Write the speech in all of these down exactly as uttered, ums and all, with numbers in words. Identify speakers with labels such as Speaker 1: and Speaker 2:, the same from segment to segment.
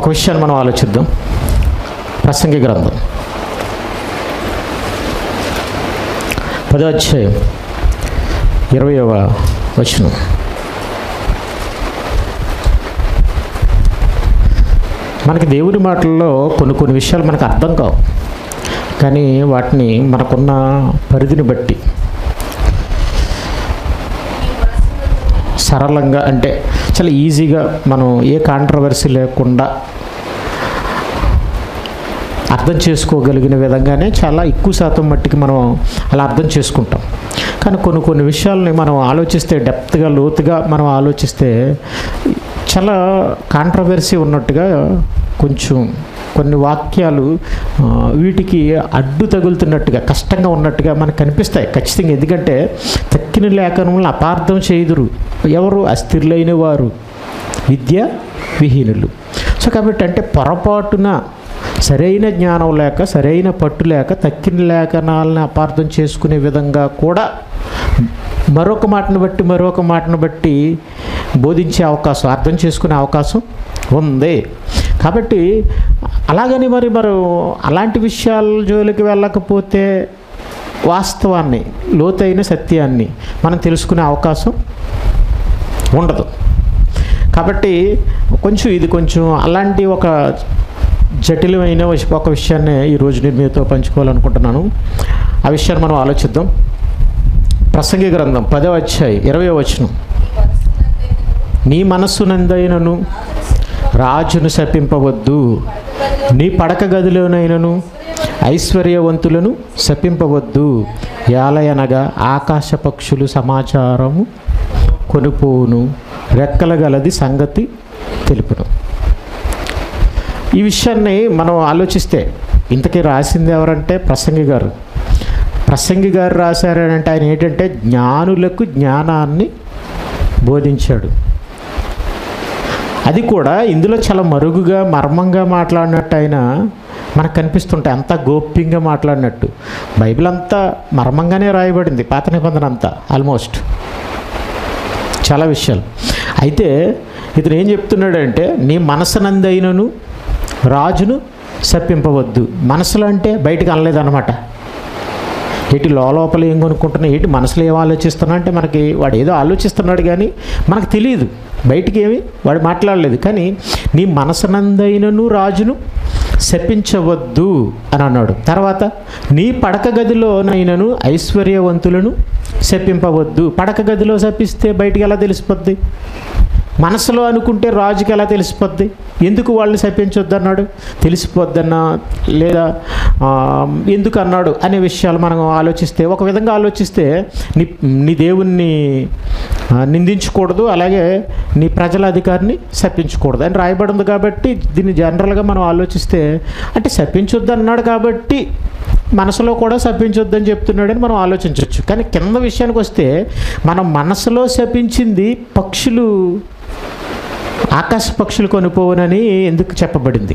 Speaker 1: ఒక విషయాన్ని మనం ఆలోచిద్దాం. ప్రసంగి గ్రంథం పదో అధ్యాయం ఇరవైవ వచనం. మనకి దేవుని మాటల్లో కొన్ని కొన్ని విషయాలు మనకు అర్థం కావు, కానీ వాటిని మనకున్న పరిధిని బట్టి సరళంగా, అంటే చాలా ఈజీగా మనం ఏ కాంట్రవర్సీ లేకుండా అర్థం చేసుకోగలిగిన విధంగానే చాలా ఎక్కువ శాతం మట్టికి మనం అలా అర్థం చేసుకుంటాం. కానీ కొన్ని కొన్ని విషయాలని మనం ఆలోచిస్తే, డెప్త్గా లోతుగా మనం ఆలోచిస్తే చాలా కాంట్రవర్సీ ఉన్నట్టుగా, కొంచెం కొన్ని వాక్యాలు వీటికి అడ్డు తగులుతున్నట్టుగా, కష్టంగా ఉన్నట్టుగా మనకు కనిపిస్తాయి ఖచ్చితంగా. ఎందుకంటే తక్కిన లేఖనములను అపార్థం చేయుదురు ఎవరు? అస్థిరులైన వారు, విద్య విహీనులు. సో కాబట్టి అంటే పొరపాటున సరైన జ్ఞానం లేక, సరైన పట్టు లేక తక్కిన లేఖనాలను అపార్థం చేసుకునే విధంగా కూడా మరొక మాటను బట్టి మరొక మాటను బట్టి బోధించే అవకాశం, అర్థం చేసుకునే అవకాశం ఉంది. కాబట్టి అలాగని మరి మరి అలాంటి విషయాల జోలికి వెళ్ళకపోతే వాస్తవాన్ని, లోతైన సత్యాన్ని మనం తెలుసుకునే అవకాశం ఉండదు. కాబట్టి కొంచెం ఇది కొంచెం అలాంటి ఒక జటిలమైన ఒక విషయాన్ని ఈరోజు నేను మీతో పంచుకోవాలనుకుంటున్నాను. ఆ విషయాన్ని మనం ఆలోచిద్దాం. ప్రసంగి గ్రంథం పదవ అధ్యాయం ఇరవై వచనం. నీ మనస్సునందైనను రాజును శపింపవద్దు, నీ పడక గదిలోనైనను ఐశ్వర్యవంతులను శపింపవద్దు. యాలయనగా ఆకాశ పక్షులు సమాచారము కొనుపోను, రెక్కల గలది సంగతి తెలుపును. ఈ విషయాన్ని మనం ఆలోచిస్తే ఇంతకీ రాసింది ఎవరంటే ప్రసంగి గారు. ప్రసంగి గారు రాశారంటే ఆయన ఏంటంటే జ్ఞానులకు జ్ఞానాన్ని బోధించాడు. అది కూడా ఇందులో చాలా మరుగుగా, మర్మంగా మాట్లాడినట్టు ఆయన మనకు కనిపిస్తుంటాయి. అంతా గోప్యంగా మాట్లాడినట్టు. బైబిల్ అంతా మర్మంగానే రాయబడింది, పాత నిబంధన అంతా ఆల్మోస్ట్ చాలా విషయాలు. అయితే ఇతను ఏం చెప్తున్నాడంటే నీ మనసునందైనను రాజును శపింపవద్దు. మనసులో అంటే బయటకు అనలేదన్నమాట. ఏటి లోపల ఏం కొనుక్కుంటున్నా, ఏంటి మనసులో ఏం ఆలోచిస్తున్నా అంటే మనకి వాడు ఏదో ఆలోచిస్తున్నాడు కానీ మనకు తెలియదు, బయటికి ఏమి వాడు మాట్లాడలేదు. కానీ నీ మనసునందైనను రాజును శపించవద్దు అని అన్నాడు. తర్వాత నీ పడక గదిలోనైనను ఐశ్వర్యవంతులను శపింపవద్దు. పడక గదిలో శపిస్తే బయటికి ఎలా తెలిసిపోద్ది? మనసులో అనుకుంటే రాజుకి ఎలా తెలిసిపోద్ది? ఎందుకు వాళ్ళని శపించొద్దు అన్నాడు? తెలిసిపోద్దన్నా లేదా ఎందుకు అన్నాడు అనే విషయాలు మనం ఆలోచిస్తే, ఒక విధంగా ఆలోచిస్తే నీ నీ దేవుణ్ణి నిందించకూడదు, అలాగే నీ ప్రజల అధికారిని శపించకూడదు అని రాయబడింది. కాబట్టి దీన్ని జనరల్గా మనం ఆలోచిస్తే అంటే శపించొద్దు అన్నాడు కాబట్టి మనసులో కూడా శపించొద్దని చెప్తున్నాడని మనం ఆలోచించవచ్చు. కానీ కింద విషయానికి వస్తే మనం మనసులో శపించింది పక్షులు, ఆకాశ పక్షులు కొనుపోవనని ఎందుకు చెప్పబడింది?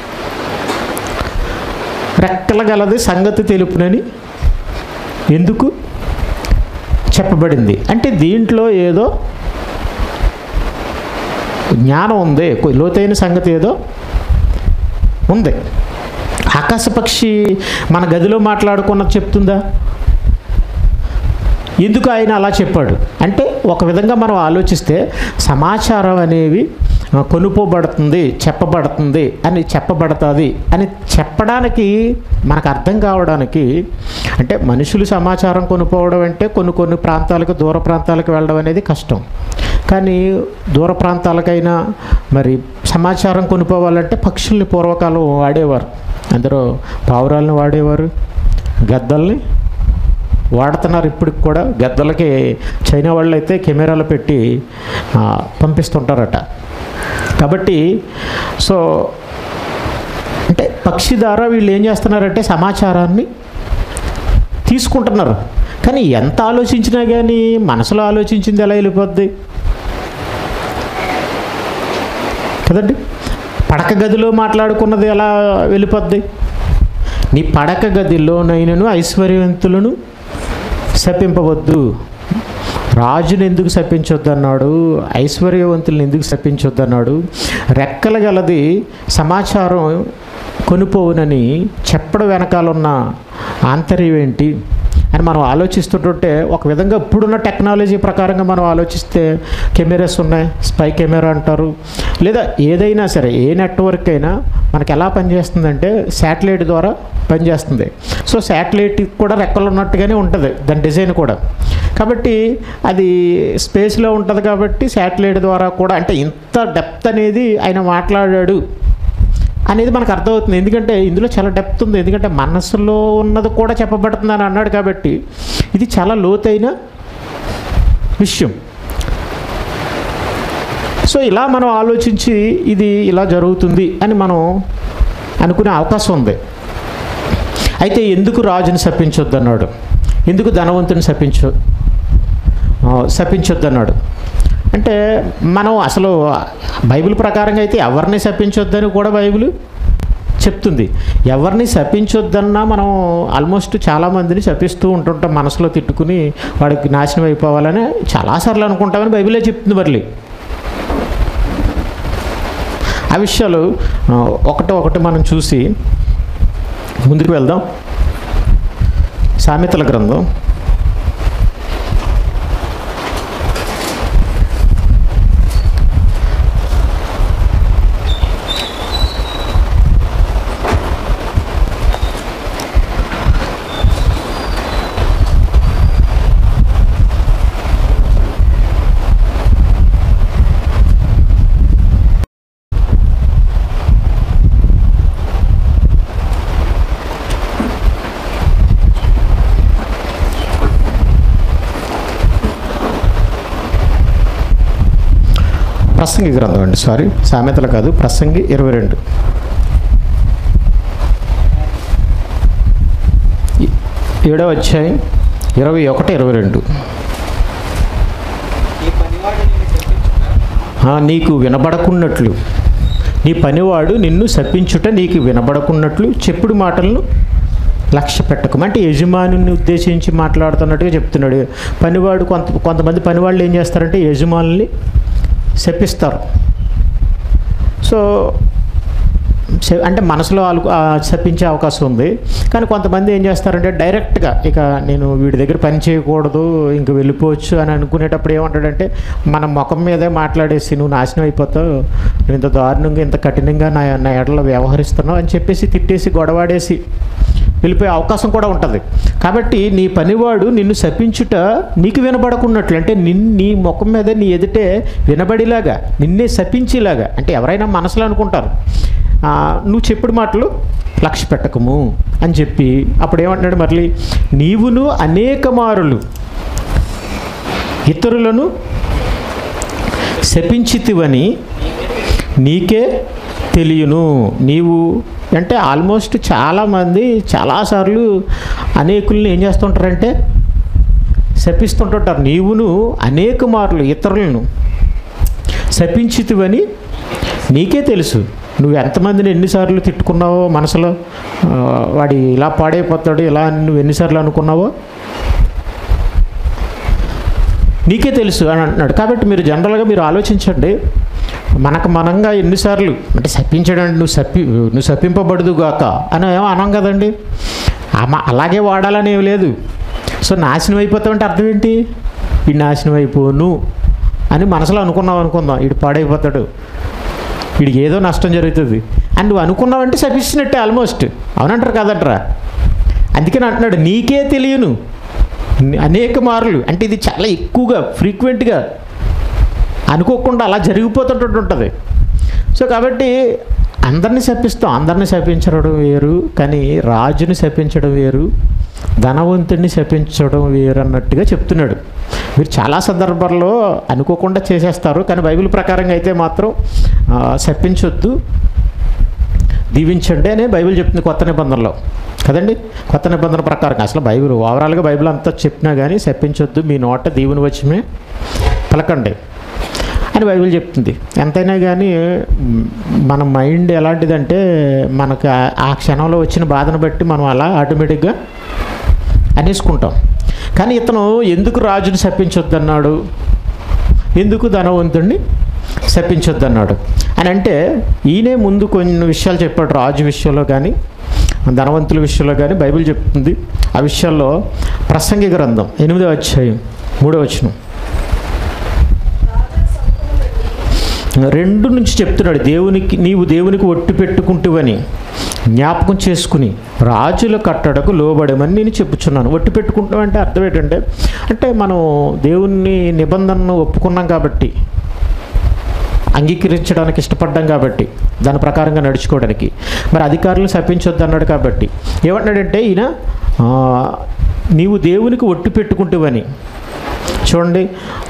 Speaker 1: రెక్కల గలది సంగతి తెలుపునని ఎందుకు చెప్పబడింది? అంటే దీంట్లో ఏదో జ్ఞానం ఉంది, లోతైన సంగతి ఏదో ఉంది. ఆకాశ పక్షి మన గదిలో మాట్లాడుకున్నది చెప్తుందా? ఎందుకు ఆయన అలా చెప్పాడు అంటే ఒక విధంగా మనం ఆలోచిస్తే సమాచారం అనేవి కొనుపోబడుతుంది, చెప్పబడుతుంది అని చెప్పబడుతుంది అని చెప్పడానికి మనకు అర్థం కావడానికి, అంటే మనుషులు సమాచారం కొనుక్కోవడం అంటే కొన్ని కొన్ని ప్రాంతాలకు, దూర ప్రాంతాలకు వెళ్ళడం అనేది కష్టం. కానీ దూర ప్రాంతాలకైనా మరి సమాచారం కొనుక్కోవాలంటే పక్షుల్ని పూర్వకాలం వాడేవారు. అందరూ పావురాలను వాడేవారు, గద్దల్ని వాడుతున్నారు ఇప్పటికి కూడా. గద్దలకి చైనా వాళ్ళు అయితే కెమెరాలు పెట్టి పంపిస్తుంటారట. కాబట్టి సో అంటే పక్షి ద్వారా వీళ్ళు ఏం చేస్తున్నారంటే సమాచారాన్ని తీసుకుంటున్నారు. కానీ ఎంత ఆలోచించినా కానీ మనసులో ఆలోచించింది ఎలా వెళ్ళిపోద్ది కదండి? పడక గదిలో మాట్లాడుకున్నది ఎలా వెళ్ళిపోద్ది? నీ పడక గదిలోనైనను ఐశ్వర్యవంతులను శపింపవద్దు, రాజుని ఎందుకు శపించొద్దన్నాడు, ఐశ్వర్యవంతుల్ని ఎందుకు శపించొద్దన్నాడు, రెక్కల గలది సమాచారం కొనుపోవునని చెప్పడం వెనకాలన్న ఆంతర్యం ఏంటి అని మనం ఆలోచిస్తుంటుంటే, ఒక విధంగా ఇప్పుడున్న టెక్నాలజీ ప్రకారంగా మనం ఆలోచిస్తే కెమెరాస్ ఉన్నాయి, స్పై కెమెరా అంటారు, లేదా ఏదైనా సరే ఏ నెట్వర్క్ అయినా మనకి ఎలా పనిచేస్తుందంటే శాటిలైట్ ద్వారా పనిచేస్తుంది. సో శాటిలైట్ కూడా రెక్కలు ఉన్నట్టుగానే ఉంటుంది దాని డిజైన్ కూడా. కాబట్టి అది స్పేస్లో ఉంటుంది కాబట్టి శాటిలైట్ ద్వారా కూడా, అంటే ఇంత డెప్త్ అనేది ఆయన మాట్లాడాడు అనేది మనకు అర్థమవుతుంది. ఎందుకంటే ఇందులో చాలా డెప్త్ ఉంది, ఎందుకంటే మనసులో ఉన్నది కూడా చెప్పబడుతుంది అని అన్నాడు కాబట్టి ఇది చాలా లోతైన విషయం. సో ఇలా మనం ఆలోచించి ఇది ఇలా జరుగుతుంది అని మనం అనుకునే అవకాశం ఉంది. అయితే ఎందుకు రాజుని శపించొద్దు అన్నాడు, ఎందుకు ధనవంతుని శపించు శపించొద్దు అన్నాడు అంటే, మనం అసలు బైబిల్ ప్రకారంగా అయితే ఎవరిని శపించొద్దని కూడా బైబిల్ చెప్తుంది. ఎవరిని శపించొద్దన్నా మనం ఆల్మోస్ట్ చాలామందిని శపిస్తూ ఉంటుంటాం, మనసులో తిట్టుకుని వాడికి నాశనం అయిపోవాలని చాలాసార్లు అనుకుంటామని బైబిలే చెప్తుంది. మళ్ళీ ఆ విషయాలు ఒకటి ఒకటి మనం చూసి ముందుకు వెళ్దాం. సామెతల గ్రంథం ప్రసంగి గ్రంథం అండి, సారీ సామెతలు కాదు, ప్రసంగి ఇరవై రెండు ఏడవ అధ్యాయం ఇరవై ఒకటి ఇరవై రెండు నీకు వినబడకున్నట్లు, నీ పనివాడు నిన్ను శపించుట నీకు వినబడకున్నట్లు చెప్పుడు మాటలను లక్ష్య పెట్టకం. అంటే యజమానుని ఉద్దేశించి మాట్లాడుతున్నట్టుగా చెప్తున్నాడు. పనివాడు కొంత కొంతమంది పనివాళ్ళు ఏం చేస్తారంటే యజమానుల్ని శపిస్తారు. సో అంటే మనసులో వాళ్ళు శపించే అవకాశం ఉంది. కానీ కొంతమంది ఏం చేస్తారంటే డైరెక్ట్గా ఇక నేను వీడి దగ్గర పని చేయకూడదు, ఇంక వెళ్ళిపోవచ్చు అని అనుకునేటప్పుడు ఏమంటాడంటే మన ముఖం మీదే మాట్లాడేసి నువ్వు నాశనం అయిపోతావు, నువ్వు ఇంత దారుణంగా ఇంత కఠినంగా నా నా ఎడలో వ్యవహరిస్తున్నావు అని చెప్పేసి తిట్టేసి గొడవాడేసి వెళ్ళిపోయే అవకాశం కూడా ఉంటుంది. కాబట్టి నీ పనివాడు నిన్ను శపించుట నీకు వినబడకున్నట్లు, అంటే నిన్ను నీ ముఖం మీద నీ ఎదుటే వినబడిలాగా నిన్నే శపించేలాగా, అంటే ఎవరైనా మనసులో అనుకుంటారు నువ్వు చెప్పుడు మాటలు లక్ష్య పెట్టకము అని చెప్పి అప్పుడు ఏమంటున్నాడు మళ్ళీ, నీవును అనేక మారులు ఇతరులను శపించితివని నీకే తెలియను. నీవు అంటే ఆల్మోస్ట్ చాలామంది చాలాసార్లు అనేకుల్ని ఏం చేస్తుంటారంటే శపిస్తుంటుంటారు. నీవును అనేక మార్లు ఇతరులను శపించితివని నీకే తెలుసు. నువ్వు ఎంతమందిని ఎన్నిసార్లు తిట్టుకున్నావో మనసులో, వాడి ఇలా పాడైపోతాడు ఇలా నువ్వు ఎన్నిసార్లు అనుకున్నావో నీకే తెలుసు అని అంటున్నాడు. కాబట్టి మీరు జనరల్గా మీరు ఆలోచించండి, మనకు మనంగా ఎన్నిసార్లు అంటే శపించడండి, నువ్వు శపి నువ్వు శపింపబడుదుగాక అని ఏమో అనం కదండి. అలాగే వాడాలని ఏమి లేదు. సో నాశనం అయిపోతావంటే అర్థం ఏంటి, ఈ నాశనం అయిపోను అని మనసులో అనుకున్నావు అనుకుందాం, వీడు పాడైపోతాడు, వీడికి ఏదో నష్టం జరుగుతుంది అని నువ్వు అనుకున్నావంటే శపిస్తున్నట్టే ఆల్మోస్ట్. అవునంటారు కదంటారా? అందుకని అంటున్నాడు నీకే తెలియను అనేక మార్లు, అంటే ఇది చాలా ఎక్కువగా ఫ్రీక్వెంట్గా అనుకోకుండా అలా జరిగిపోతుంటుంది. సో కాబట్టి అందరినీ శపిస్తాం, అందరినీ శపించడం వేరు, కానీ రాజుని శపించడం వేరు, ధనవంతుడిని శపించడం వేరు అన్నట్టుగా చెప్తున్నాడు. మీరు చాలా సందర్భాల్లో అనుకోకుండా చేసేస్తారు, కానీ బైబిల్ ప్రకారంగా అయితే మాత్రం శపించొద్దు, దీవించండి అనే బైబిల్ చెప్తుంది కొత్త నిబంధనలో కదండి. కొత్త నిబంధన ప్రకారంగా అసలు బైబిల్ ఓవరాల్గా బైబిల్ అంతా చెప్పినా కానీ శపించొద్దు, మీ నోట దీవుని వచ్చమే పలకండి అని బైబిల్ చెప్తుంది. ఎంతైనా కానీ మన మైండ్ ఎలాంటిదంటే మనకు ఆ క్షణంలో వచ్చిన బాధను బట్టి మనం అలా ఆటోమేటిక్గా అనేసుకుంటాం. కానీ ఇతను ఎందుకు రాజుని శపించొద్దన్నాడు, ఎందుకు ధనవంతుడిని శపించొద్దన్నాడు అని అంటే, ఈయనే ముందు కొన్ని విషయాలు చెప్పాడు రాజు విషయంలో కానీ ధనవంతుల విషయంలో కానీ బైబిల్ చెప్తుంది. ఆ విషయాల్లో ప్రసంగి గ్రంథం ఎనిమిదవ అధ్యాయం మూడవ వచనం రెండు నుంచి చెప్తున్నాడు. దేవునికి నీవు దేవునికి ఒట్టు పెట్టుకుంటువని జ్ఞాపకం చేసుకుని రాజుల కట్టడకు లోబడమని నేను చెప్పుచున్నాను. ఒట్టు పెట్టుకుంటాం అంటే అర్థం ఏంటంటే, అంటే మనం దేవుని నిబంధనను ఒప్పుకున్నాం కాబట్టి, అంగీకరించడానికి ఇష్టపడ్డాం కాబట్టి, దాని ప్రకారంగా నడుచుకోవడానికి. మరి అధికారులను శపించొద్దు అన్నాడు కాబట్టి ఏమంటున్నాడంటే ఈయన, నీవు దేవునికి ఒట్టు పెట్టుకుంటువని. చూడండి,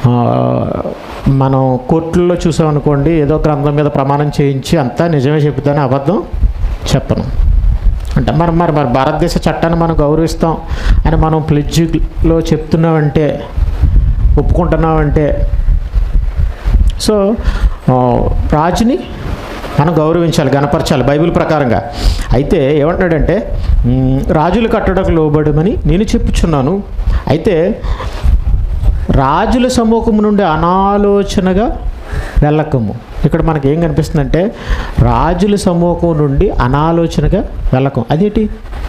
Speaker 1: మనం కోర్టుల్లో చూసామనుకోండి, ఏదో గ్రంథం మీద ప్రమాణం చేయించి అంతా నిజమే చెప్తాను, అబద్ధం చెప్పను అంటే మరి మరి మరి భారతదేశ చట్టాన్ని మనం గౌరవిస్తాం అని మనం ప్లెడ్జ్లో చెప్తున్నామంటే, ఒప్పుకుంటున్నామంటే, సో రాజుని మనం గౌరవించాలి, గణపరచాలి బైబిల్ ప్రకారంగా. అయితే ఏమంటున్నాడంటే, రాజులు కట్టడకు లోబడమని నేను చెప్పుచున్నాను. అయితే రాజుల సమూహం నుండి అనాలోచనగా వెళ్ళకము. ఇక్కడ మనకి ఏం కనిపిస్తుందంటే, రాజుల సమూహం నుండి అనాలోచనగా వెళ్ళకం. అదేంటి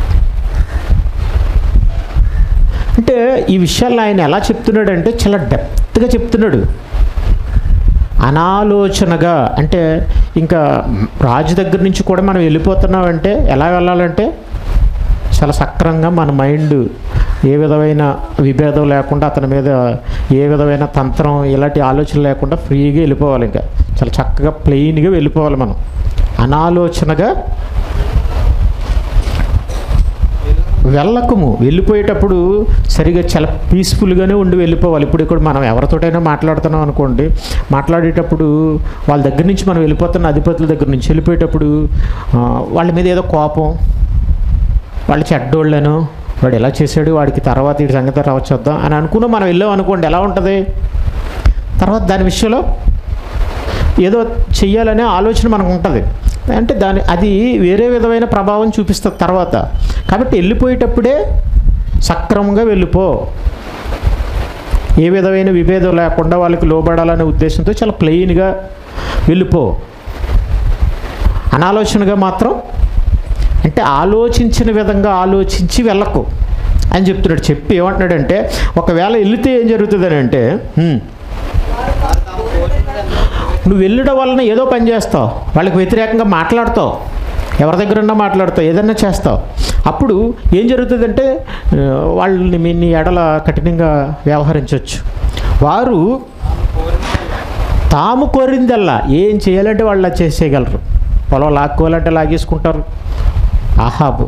Speaker 1: అంటే, ఈ విషయాల్లో ఆయన ఎలా చెప్తున్నాడంటే చాలా డెప్త్గా చెప్తున్నాడు. అనాలోచనగా అంటే ఇంకా రాజు దగ్గర నుంచి కూడా మనం వెళ్ళిపోతున్నామంటే ఎలా వెళ్ళాలంటే, చాలా సక్రంగా మన మైండ్ ఏ విధమైన విభేదం లేకుండా, అతని మీద ఏ విధమైన తంత్రం ఇలాంటి ఆలోచన లేకుండా ఫ్రీగా వెళ్ళిపోవాలి. ఇంకా చాలా చక్కగా ప్లెయిన్గా వెళ్ళిపోవాలి మనం. అనాలోచనగా వెళ్ళకము. వెళ్ళిపోయేటప్పుడు సరిగా చాలా పీస్ఫుల్గానే ఉండి వెళ్ళిపోవాలి. ఇప్పుడు ఇక్కడ మనం ఎవరితోటైనా మాట్లాడుతున్నాం అనుకోండి, మాట్లాడేటప్పుడు వాళ్ళ దగ్గర నుంచి మనం వెళ్ళిపోతున్న అధిపతుల దగ్గర నుంచి వెళ్ళిపోయేటప్పుడు వాళ్ళ మీద ఏదో కోపం, వాళ్ళు చెడ్డోళ్ళను, వాడు ఎలా చేశాడు, వాడికి తర్వాత వీడి సంగతి తర్వాత చూద్దాం అని అనుకుని మనం వెళ్ళాం అనుకోండి, ఎలా ఉంటుంది తర్వాత దాని విషయంలో ఏదో చెయ్యాలనే ఆలోచన మనకు ఉంటుంది. అంటే దాని అది వేరే విధమైన ప్రభావం చూపిస్తుంది తర్వాత. కాబట్టి వెళ్ళిపోయేటప్పుడే సక్రమంగా వెళ్ళిపో, ఏ విధమైన విభేదం లేకుండా వాళ్ళకి లోబడాలనే ఉద్దేశంతో చాలా ప్లెయిన్గా వెళ్ళిపో. అనాలోచనగా మాత్రం అంటే ఆలోచించిన విధంగా ఆలోచించి వెళ్ళకు అని చెప్తున్నాడు. చెప్పి ఏమంటున్నాడంటే, ఒకవేళ వెళితే ఏం జరుగుతుందని అంటే, నువ్వు వెళ్ళడం వలన ఏదో పని చేస్తావు, వాళ్ళకి వ్యతిరేకంగా మాట్లాడతావు, ఎవరి దగ్గరన్నా మాట్లాడతావు, ఏదన్నా చేస్తావు. అప్పుడు ఏం జరుగుతుందంటే వాళ్ళని మీ నీ ఎడల కఠినంగా వ్యవహరించవచ్చు. వారు తాము కోరిందల్లా ఏం చేయాలంటే వాళ్ళు చేసేయగలరు. పొలం లాక్కోవాలంటే లాగేసుకుంటారు. ఆహాబు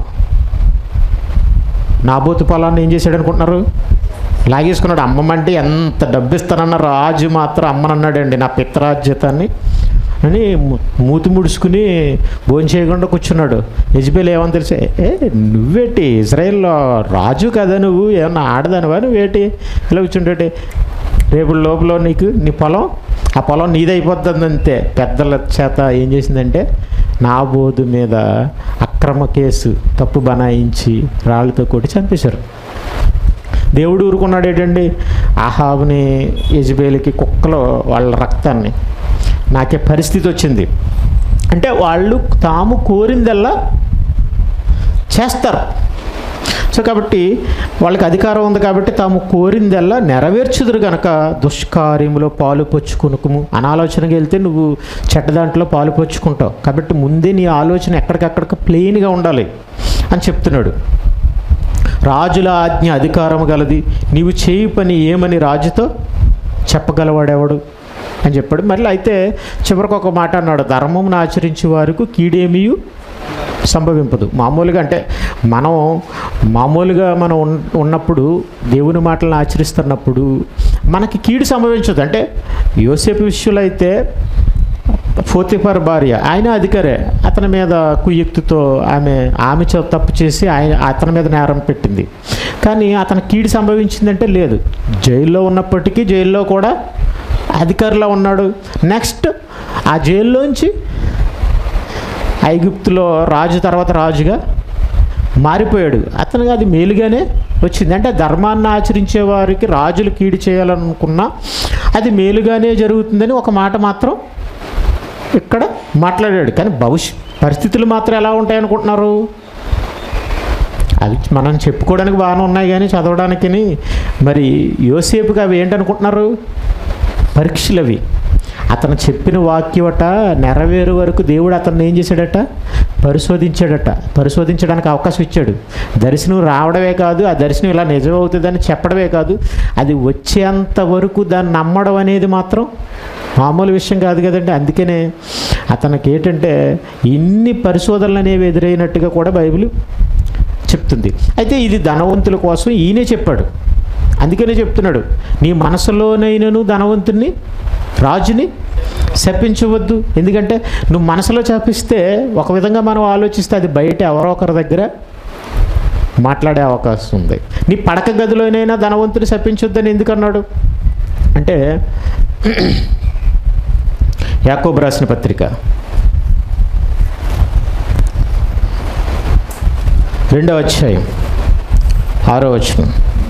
Speaker 1: నాబోతు పొలాన్ని ఏం చేశాడు అనుకుంటున్నారు, లాగేసుకున్నాడు. అమ్మమంటే ఎంత డబ్బు ఇస్తానన్న రాజు మాత్రం అమ్మనన్నాడండి, నా పిత్రాజ్యతాన్ని అని మూతి ముడుచుకుని భోజనం చేయకుండా కూర్చున్నాడు. యెజబెల్ ఏమని తెలిసే, ఏ నువ్వేటి ఇజ్రాయెల్లో రాజు కదా, నువ్వు ఏమన్నా ఆడదానివా, నువ్వేటి ఇలా కూర్చుంటే రేపు లోపల నీకు నీ పొలం ఆ పొలం నీదైపోతుంది అంతే. పెద్దల చేత ఏం చేసిందంటే నాబోతు మీద అక్రమ కేసు తప్పు బనాయించి రాళ్ళతో కొట్టి చంపేశారు. దేవుడు ఊరుకున్నాడు ఏంటండి, ఆహాబుని యెజబెల్కి కుక్కలు వాళ్ళ రక్తాన్ని నాకే పరిస్థితి వచ్చింది. అంటే వాళ్ళు తాము కోరిందల్లా చేస్తారు. సో కాబట్టి వాళ్ళకి అధికారం ఉంది కాబట్టి తాము కోరిందల్లా నెరవేర్చుదురు కనుక దుష్కార్యములో పాలు పంచుకొనుకుము. అనాలోచనగా వెళ్తే నువ్వు చెడ్డ దాంట్లో పాలు పంచుకుంటావు. కాబట్టి ముందే నీ ఆలోచన ఎక్కడికక్కడికి ప్లెయిన్గా ఉండాలి అని చెప్తున్నాడు. రాజుల ఆజ్ఞ అధికారము గలది, నీవు చేయి పని ఏమని రాజుతో చెప్పగలవాడెవడు అని చెప్పాడు. మళ్ళీ అయితే చివరికి ఒక మాట అన్నాడు, ధర్మమును ఆచరించే వారికి కీడేమియు సంభవింపదు. మామూలుగా అంటే మనం మామూలుగా మనం ఉన్నప్పుడు దేవుని మాటలను ఆచరిస్తున్నప్పుడు మనకి కీడు సంభవించదు. అంటే యోసేపు విషయంలో అయితే పోతీఫర్ భార్య, ఆయన అధికారే, అతని మీద కుయుక్తితో ఆమె ఆమె తప్పు చేసి ఆయన అతని మీద నేరం పెట్టింది. కానీ అతని కీడు సంభవించిందంటే లేదు. జైల్లో ఉన్నప్పటికీ జైల్లో కూడా అధికారిలో ఉన్నాడు. నెక్స్ట్ ఆ జైల్లోంచి ఐగుప్తులో రాజు తర్వాత రాజుగా మారిపోయాడు. అతనికి అది మేలుగానే వచ్చింది. అంటే ధర్మాన్ని ఆచరించే వారికి రాజులు కీడు చేయాలనుకున్నా అది మేలుగానే జరుగుతుందని ఒక మాట మాత్రం ఇక్కడ మాట్లాడాడు. కానీ భవిష్య పరిస్థితులు మాత్రం ఎలా ఉంటాయనుకుంటున్నారు? అవి మనం చెప్పుకోవడానికి బాగానే ఉన్నాయి కానీ చదవడానికి మరి యోసేపుకి అవి ఏంటనుకుంటున్నారు? పరీక్షలు అవి. అతను చెప్పిన వాక్యమట నెరవేరు వరకు దేవుడు అతన్ని ఏం చేశాడట? పరిశోధించాడట. పరిశోధించడానికి అవకాశం ఇచ్చాడు. దర్శనం రావడమే కాదు, ఆ దర్శనం ఇలా నిజం అవుతుందని చెప్పడమే కాదు, అది వచ్చేంత వరకు దాన్ని నమ్మడం అనేది మాత్రం మామూలు విషయం కాదు కదండి. అందుకనే అతనికి ఏంటంటే ఇన్ని పరిశోధనలు అనేవి ఎదురైనట్టుగా కూడా బైబిల్ చెప్తుంది. అయితే ఇది ధనవంతుల కోసం ఈయనే చెప్పాడు. అందుకనే చెప్తున్నాడు, నీ మనసులోనైనను ధనవంతుని రాజుని శపించవద్దు. ఎందుకంటే నువ్వు మనసులో శపిస్తే ఒక విధంగా మనం ఆలోచిస్తే అది బయట ఎవరో ఒకరి దగ్గర మాట్లాడే అవకాశం ఉంది. నీ పడక గదిలోనైనా ధనవంతుని శపించొద్దని ఎందుకన్నాడు అంటే యాకోబు రాసిన పత్రిక రెండవ అధ్యాయం ఆరో వచనం,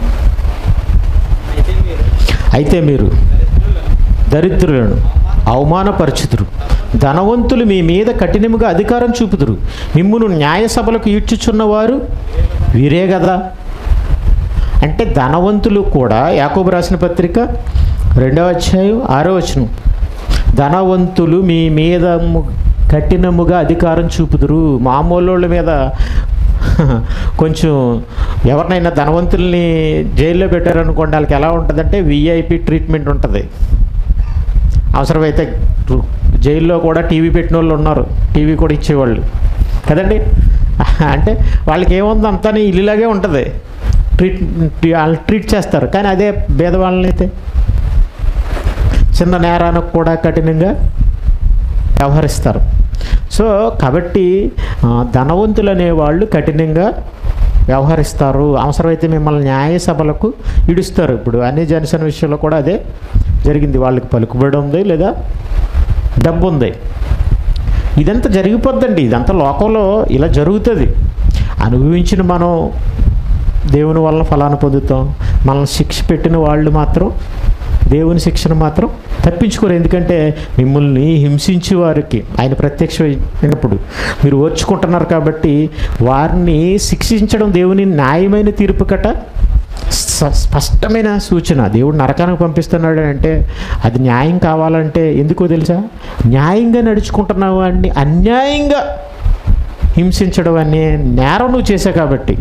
Speaker 1: అయితే మీరు దరిద్రులను అవమానపరచుదురు, ధనవంతులు మీ మీద కఠినముగా అధికారం చూపుదురు, మిమ్మును న్యాయసభలకు ఈడ్చుచున్నవారు వీరే కదా. అంటే ధనవంతులు కూడా యాకోబు రాసిన పత్రిక రెండవ అధ్యాయం ఆరో వచనం, ధనవంతులు మీ మీద కఠినముగా అధికారం చూపుదురు. మామూలు మీద కొంచెం ఎవరినైనా ధనవంతుల్ని జైల్లో పెట్టారనుకోండి, వాళ్ళకి ఎలా ఉంటుందంటే విఐపి ట్రీట్మెంట్ ఉంటుంది. అవసరమైతే జైల్లో కూడా టీవీ పెట్టిన వాళ్ళు ఉన్నారు, టీవీ కూడా ఇచ్చేవాళ్ళు కదండి. అంటే వాళ్ళకి ఏముంది అంతా ఇల్లులాగే ఉంటుంది, ట్రీట్ వాళ్ళు ట్రీట్ చేస్తారు. కానీ అదే భేదవాళ్ళని అయితే చిన్న నేరానికి కూడా కఠినంగా వ్యవహరిస్తారు. సో కాబట్టి ధనవంతులు అనేవాళ్ళు కఠినంగా వ్యవహరిస్తారు. అవసరమైతే మిమ్మల్ని న్యాయసభలకు ఇడుస్తారు. ఇప్పుడు అన్ని జనసేన విషయంలో కూడా అదే జరిగింది. వాళ్ళకి పలుకుబడి ఉంది లేదా డబ్బు ఉంది, ఇదంతా జరిగిపోద్దండి. ఇదంతా లోకంలో ఇలా జరుగుతుంది. అనుభవించిన మనం దేవుని వలన ఫలాన్ని పొందుతాం. మనల్ని శిక్ష పెట్టిన వాళ్ళు మాత్రం దేవుని శిక్షను మాత్రం తప్పించుకోరు. ఎందుకంటే మిమ్మల్ని హింసించే వారికి ఆయన ప్రత్యక్షమైనప్పుడు మీరు ఓర్చుకుంటున్నారు కాబట్టి వారిని శిక్షించడం దేవుని న్యాయమైన తీర్పు కట స్పష్టమైన సూచన. దేవుడు నరకానికి పంపిస్తున్నాడు అంటే అది న్యాయం కావాలంటే ఎందుకో తెలుసా? న్యాయంగా నడుచుకుంటున్న వాడిని అన్యాయంగా హింసించడం అనే నేరం నువ్వు చేసావు కాబట్టి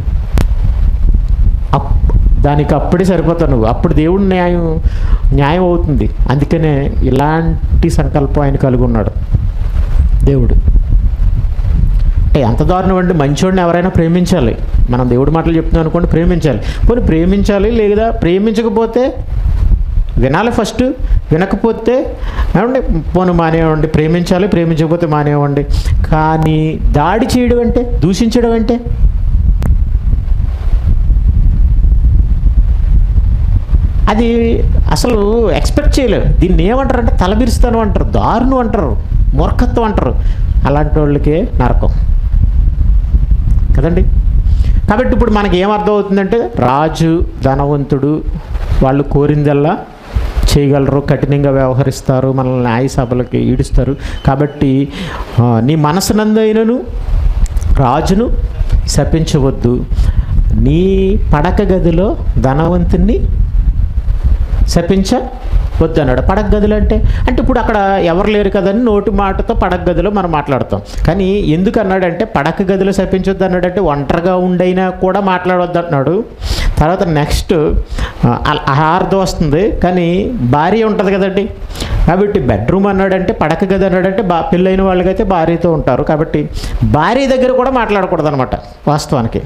Speaker 1: దానికి అప్పుడే సరిపోతావు నువ్వు. అప్పుడు దేవుడు న్యాయం న్యాయం అవుతుంది. అందుకనే ఇలాంటి సంకల్పం ఆయన కలిగి ఉన్నాడు దేవుడు. అంటే ఎంత దారుణం అండి, మంచివాడిని ఎవరైనా ప్రేమించాలి. మనం దేవుడి మాటలు చెప్తున్నాం అనుకోండి, ప్రేమించాలి. పోనీ ప్రేమించాలి, లేదా ప్రేమించకపోతే వినాలి ఫస్ట్, వినకపోతే ఏమండి పోను మానేవండి. ప్రేమించాలి, ప్రేమించకపోతే మానేవండి. కానీ దాడి చేయడం అంటే, దూషించడం అంటే అది అసలు ఎక్స్పెక్ట్ చేయలేవు. దీన్ని ఏమంటారంటే తలబిరుస్తాను అంటారు, దారుణం అంటారు, మూర్ఖత్వం అంటారు. అలాంటి వాళ్ళకే నరకం కదండి. కాబట్టి ఇప్పుడు మనకి ఏమర్థం అవుతుందంటే రాజు ధనవంతుడు వాళ్ళు కోరిందల్లా చేయగలరు, కఠినంగా వ్యవహరిస్తారు, మనల్ని న్యాయసభలకి ఈడుస్తారు. కాబట్టి నీ మనసునందైనను రాజును శపించవద్దు, నీ పడక గదిలో ధనవంతుని శపించవద్దు అన్నాడు. పడక గదులు అంటే అంటే ఇప్పుడు అక్కడ ఎవరు లేరు కదని నోటి మాటతో పడక గదిలో మనం మాట్లాడతాం. కానీ ఎందుకు అన్నాడంటే పడక గదిలో శపించొద్దు అన్నాడంటే ఒంటరిగా ఉండైనా కూడా మాట్లాడవద్దు అంటున్నాడు. తర్వాత నెక్స్ట్ ఆహార్థం వస్తుంది, కానీ భార్య ఉంటుంది కదండి. కాబట్టి బెడ్రూమ్ అన్నాడంటే పడక గది అన్నాడంటే బా పెళ్ళైన వాళ్ళకైతే భార్యతో ఉంటారు. కాబట్టి భార్య దగ్గర కూడా మాట్లాడకూడదు అనమాట వాస్తవానికి.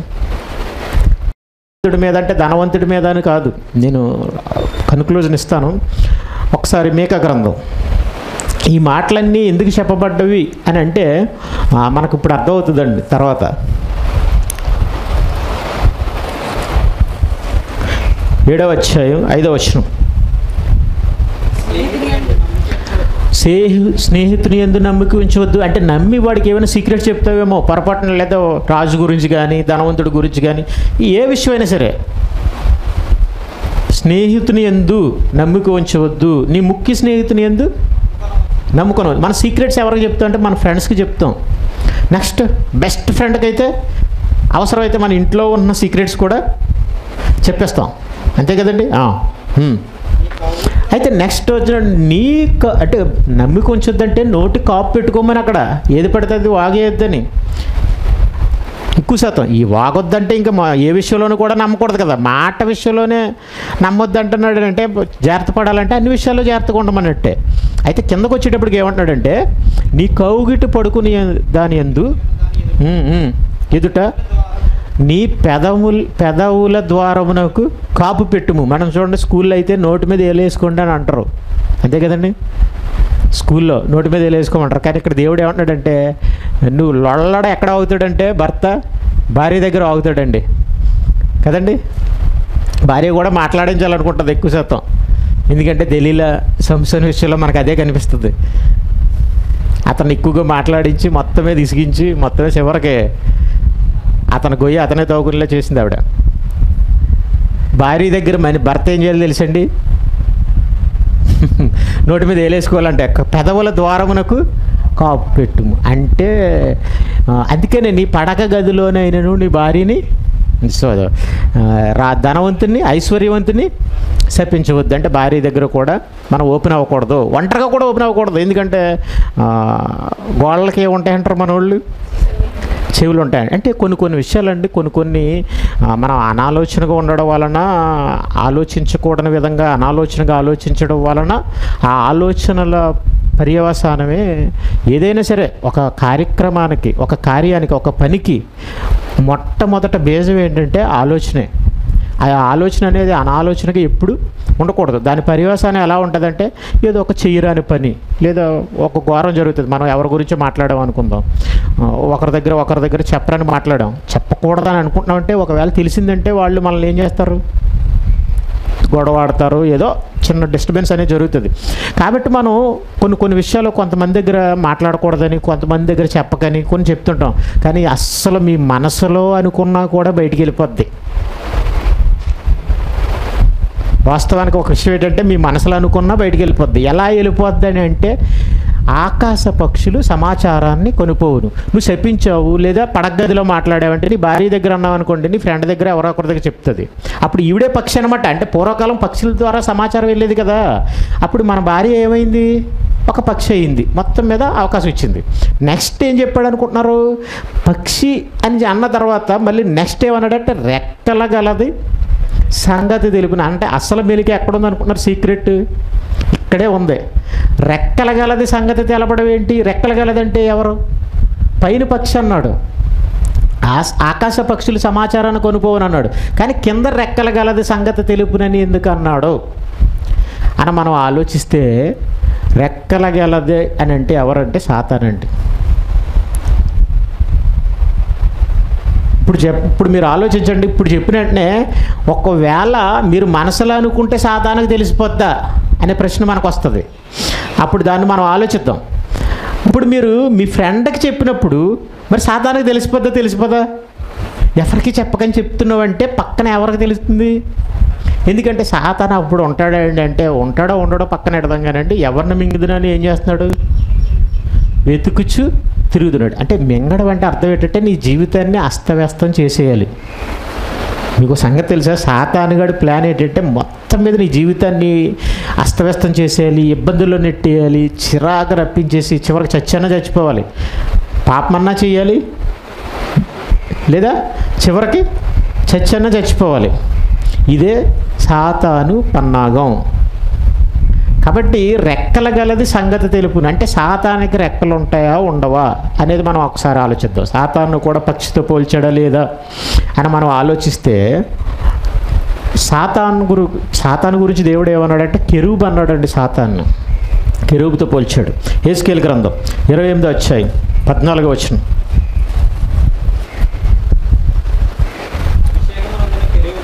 Speaker 1: మీద అంటే ధనవంతుడి మీద అని కాదు. నేను కన్క్లూజన్ ఇస్తాను. ఒకసారి మీకా గ్రంథం ఈ మాటలన్నీ ఎందుకు చెప్పబడ్డవి అని అంటే మనకు ఇప్పుడు అర్థమవుతుందండి. తర్వాత ఏడవ అధ్యాయం ఐదవ వచనం, స్నేహి స్నేహితుని యందు నమ్మిక ఉంచవద్దు అంటే నమ్మి వాడికి ఏమైనా సీక్రెట్ చెప్తావేమో పొరపాటున, లేదా రాజు గురించి కానీ ధనవంతుడి గురించి కానీ ఏ విషయమైనా సరే. స్నేహితుని యందు నమ్మిక ఉంచవద్దు, నీ ముఖ్య స్నేహితుని యందు నమ్ముకోవద్దు. మన సీక్రెట్స్ ఎవరికి చెప్తాం అంటే మన ఫ్రెండ్స్కి చెప్తాం. నెక్స్ట్ బెస్ట్ ఫ్రెండ్కి అయితే అవసరమైతే మన ఇంట్లో ఉన్న సీక్రెట్స్ కూడా చెప్పేస్తాం, అంతే కదండి. అయితే నెక్స్ట్ వచ్చిన నీ అంటే నమ్మిక ఉంచొద్దంటే నోటి కాపు పెట్టుకోమని అక్కడ ఏది పడితే అది వాగేయొద్దని. ఎక్కువ శాతం ఈ వాగొద్దంటే ఇంకా మా ఏ విషయంలోనూ కూడా నమ్మకూడదు కదా. మాట విషయంలోనే నమ్మొద్దు అంటున్నాడు అంటే జాగ్రత్త పడాలంటే అన్ని విషయాల్లో జాగ్రత్తగా ఉండమన్నట్టే. అయితే కిందకు వచ్చేటప్పటికి ఏమంటున్నాడంటే నీ కౌగిటి పడుకుని దాని యందు ఎదుట నీ పెదవుల పెదవుల ద్వారమునకు కాపు పెట్టుము. మనం చూడండి స్కూల్లో అయితే నోటి మీద వేలేసుకోండి అని అంటారు, అంతే కదండి. స్కూల్లో నోటి మీద వేలేసుకోమంటారు. కానీ ఇక్కడ దేవుడు ఏమంటాడంటే నువ్వు లొల్లడ ఎక్కడ అవుతాడంటే భర్త భార్య దగ్గర ఆగుతాడండి కదండి. భార్య కూడా మాట్లాడించాలనుకుంటుంది ఎక్కువ శాతం, ఎందుకంటే దలీలా సంసోను విషయంలో మనకు అదే కనిపిస్తుంది. అతను ఎక్కువగా మాట్లాడించి మొత్తమే విసిగించి మొత్తమే చివరికి అతను గొయ్యి అతనే తోగునిలా చేసింది ఆవిడ. భార్య దగ్గర మన భర్త ఏం చేయాలి తెలుసండి, నోటి మీద వేలేసుకోవాలంటే పెదవుల ద్వారమునకు కాపు పెట్టుము అంటే అందుకనే నీ పడక గదిలోనైనను నీ భార్యని సో రా ధనవంతుని ఐశ్వర్యవంతుని శపించవద్దు. అంటే భార్య దగ్గర కూడా మనం ఓపెన్ అవ్వకూడదు, ఒంటరిగా కూడా ఓపెన్ అవ్వకూడదు. ఎందుకంటే గోళ్ళకి ఏముంటాయంటారు మన వాళ్ళు, చెవులు ఉంటాయి. అంటే కొన్ని కొన్ని విషయాలండి కొన్ని కొన్ని మనం అనాలోచనగా ఉండడం వలన, ఆలోచించకూడని విధంగా అనాలోచనగా ఆలోచించడం వలన ఆ ఆలోచనల పర్యవసానమే ఏదైనా సరే ఒక కార్యక్రమానికి, ఒక కార్యానికి, ఒక పనికి మొట్టమొదట బేజం ఏంటంటే ఆలోచనే. ఆ ఆలోచన అనేది అనాలోచనగా ఎప్పుడు ఉండకూడదు. దాని పర్యవసానం ఎలా ఉంటుందంటే ఏదో ఒక చెయ్యరాని పని లేదా ఒక ఘోరం జరుగుతుంది. మనం ఎవరి గురించి మాట్లాడాం అనుకుందాం, ఒకరి దగ్గర ఒకరి దగ్గర చెప్పరని మాట్లాడాం, చెప్పకూడదని అనుకుంటున్నామంటే ఒకవేళ తెలిసిందంటే వాళ్ళు మనల్ని ఏం చేస్తారు, గొడవ ఆడతారు, ఏదో చిన్న డిస్టర్బెన్స్ అనేది జరుగుతుంది. కాబట్టి మనం కొన్ని కొన్ని విషయాలు కొంతమంది దగ్గర మాట్లాడకూడదని, కొంతమంది దగ్గర చెప్పకని కొన్ని చెప్తుంటాం. కానీ అస్సలు మీ మనసులో అనుకున్నా కూడా బయటికి వెళ్ళిపోద్ది. వాస్తవానికి ఒక విషయం ఏంటంటే మీ మనసులో అనుకున్నా బయటికి వెళ్ళిపోద్ది. ఎలా వెళ్ళిపోద్ది అని అంటే ఆకాశ పక్షులు సమాచారాన్ని కొనుపోవును. నువ్వు శపించావు లేదా పడగదిలో మాట్లాడావంటే నీ భార్య దగ్గర అన్నావు అనుకోండి, నీ ఫ్రెండ్ దగ్గర ఎవరో ఒకరి దగ్గర చెప్తుంది. అప్పుడు ఈవిడే పక్షి అనమాట. అంటే పూర్వకాలం పక్షుల ద్వారా సమాచారం వెళ్ళేది కదా. అప్పుడు మన భార్య ఏమైంది, ఒక పక్షి అయింది, మొత్తం మీద అవకాశం ఇచ్చింది. నెక్స్ట్ ఏం చెప్పాడు అనుకుంటున్నారు, పక్షి అని అన్న తర్వాత మళ్ళీ నెక్స్ట్ ఏమన్నాడంటే రెక్కల గలది సంగతి తెలుపున. అంటే అసలు మెలికి ఎక్కడుంది అనుకుంటున్నారు, సీక్రెట్ ఇక్కడే ఉంది. రెక్కల గలది సంగతి తెలపడం ఏంటి, రెక్కల గలదంటే ఎవరు, పైన పక్షి అన్నాడు, ఆకాశ పక్షులు సమాచారాన్ని కొనుక్కోవని అన్నాడు. కానీ కింద రెక్కల గలది సంగతి తెలుపునని ఎందుకు అన్నాడు అని మనం ఆలోచిస్తే రెక్కల గలది అని అంటే ఎవరంటే సాతానండి. ఇప్పుడు చెప్ ఇప్పుడు మీరు ఆలోచించండి. ఇప్పుడు చెప్పిన వెంటనే ఒకవేళ మీరు మనసులో అనుకుంటే సాతానికి తెలిసిపోద్దా అనే ప్రశ్న మనకు వస్తుంది. అప్పుడు దాన్ని మనం ఆలోచిద్దాం. ఇప్పుడు మీరు మీ ఫ్రెండ్కి చెప్పినప్పుడు మరి సాతానికి తెలిసిపోద్దా తెలిసిపోదా, ఎవరికి చెప్పకని చెప్తున్నావంటే పక్కన ఎవరికి తెలుస్తుంది. ఎందుకంటే సాతాను అప్పుడు ఉంటాడండి అంటే ఉంటాడో ఉండడో పక్కన ఎడదాగానండి ఎవరిని మింగుదునని ఏం చేస్తున్నాడు, వెతుకుచు తిరుగుతున్నాడు. అంటే మింగడం అంటే అర్థం ఏంటంటే నీ జీవితాన్ని అస్తవ్యస్తం చేసేయాలి. మీకు సంగతి తెలుసా, సాతానుగాడి ప్లాన్ ఏంటంటే మొత్తం మీద నీ జీవితాన్ని అస్తవ్యస్తం చేసేయాలి, ఇబ్బందుల్లో నెట్టేయాలి, చిరాకు రప్పించేసి చివరికి చచ్చన్నా చచ్చిపోవాలి, పాపమన్నా చేయాలి, లేదా చివరికి చచ్చన్నా చచ్చిపోవాలి. ఇదే సాతాను పన్నాగం. కాబట్టి రెక్కల గలది సంగతి తెలుపును అంటే సాతానికి రెక్కలు ఉంటాయా ఉండవా అనేది మనం ఒకసారి ఆలోచిద్దాం. సాతాను కూడా పక్షితో పోల్చాడా లేదా అని మనం ఆలోచిస్తే సాతాను గురు సాతాను గురించి దేవుడు ఏమన్నాడంటే కెరూబు అన్నాడండి. సాతాను కెరూబుతో పోల్చాడు. హెస్కేలు గ్రంథం ఇరవై ఎనిమిదో అధ్యాయం పద్నాలుగో వచనం.